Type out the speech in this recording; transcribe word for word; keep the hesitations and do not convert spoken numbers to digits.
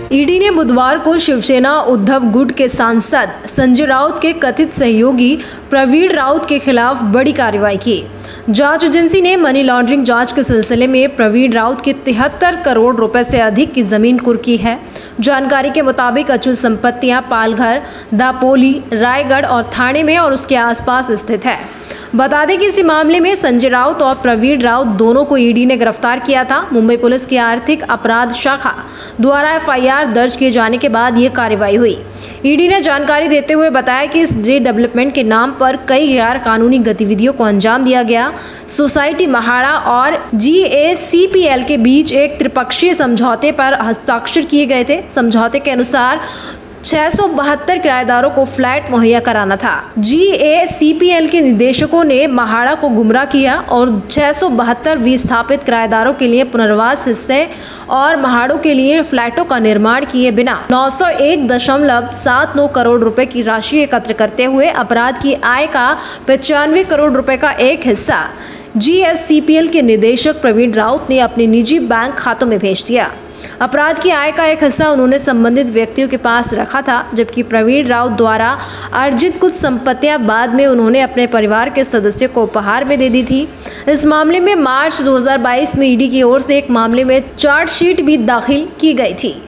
ED ने बुधवार को शिवसेना उद्धव गुट के सांसद संजय राउत के कथित सहयोगी प्रवीण राउत के खिलाफ बड़ी कार्रवाई की। जांच एजेंसी ने मनी लॉन्ड्रिंग जांच के सिलसिले में प्रवीण राउत की तिहत्तर करोड़ रुपए से अधिक की जमीन कुर्की है। जानकारी के मुताबिक अचल संपत्तियां पालघर, दापोली, रायगढ़ और थाने में और उसके आसपास स्थित है। बता दें कि इसी मामले में संजय राउत और प्रवीण राउत दोनों को ईडी ने गिरफ्तार किया था। मुंबई पुलिस की आर्थिक अपराध शाखा द्वारा एफ आई आर दर्ज किए जाने के बाद ये कार्रवाई हुई। ईडी ने जानकारी देते हुए बताया कि इस रीडेवलपमेंट के नाम पर कई गैर कानूनी गतिविधियों को अंजाम दिया गया। सोसाइटी महाड़ा और जी ए सी पी एल के बीच एक त्रिपक्षीय समझौते पर हस्ताक्षर किए गए थे। समझौते के अनुसार छह सौ बहत्तर किराएदारों को फ्लैट मुहैया कराना था। जी ए सी पी एल के निदेशकों ने महाड़ा को गुमराह किया और छह सौ बहत्तर विस्थापित किराएदारों के लिए पुनर्वास हिस्से और महाड़ों के लिए फ्लैटों का निर्माण किए बिना नौ सौ एक दशमलव सात नौ करोड़ रुपए की राशि एकत्र करते हुए अपराध की आय का पचानवे करोड़ रुपए का एक हिस्सा G S C P L के निदेशक प्रवीण राउत ने अपने निजी बैंक खातों में भेज दिया। अपराध की आय का एक हिस्सा उन्होंने संबंधित व्यक्तियों के पास रखा था, जबकि प्रवीण राउत द्वारा अर्जित कुछ संपत्तियां बाद में उन्होंने अपने परिवार के सदस्यों को उपहार में दे दी थी। इस मामले में मार्च दो हज़ार बाईस में ईडी की ओर से एक मामले में चार्जशीट भी दाखिल की गई थी।